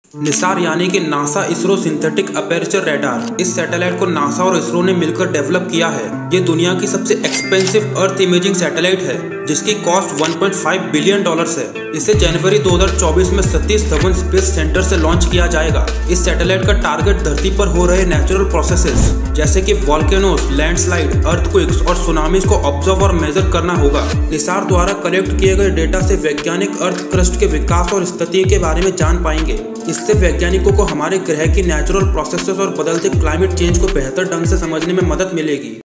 निसार यानी कि NASA ISRO synthetic aperture radar. इस सैटेलाइट को नासा और इसरो ने मिलकर डेवलप किया है। ये दुनिया की सबसे एक्सपेंसिव अर्थ इमेजिंग सैटेलाइट है, जिसकी कॉस्ट 1.5 बिलियन डॉलर्स है। इसे जनवरी 2024 में सतीश धवन स्पेस सेंटर से लॉन्च किया जाएगा। इस सैटेलाइट का टारगेट धरती पर हो रहे नेचुरल प्रोसेसेस जैसे कि वॉल्केनोस, लैंडस्लाइड, अर्थक्वेक्स और सुनामीज को ऑब्जर्व और मेजर करना होगा। निसार द्वारा कलेक्ट किए गए डेटा से वैज्ञानिक अर्थ क्रस्ट के विकास और स्थिति के बारे में जान पाएंगे। इससे वैज्ञानिकों को हमारे ग्रह की नेचुरल प्रोसेसेस और बदलते क्लाइमेट चेंज को बेहतर ढंग से समझने में मदद मिलेगी।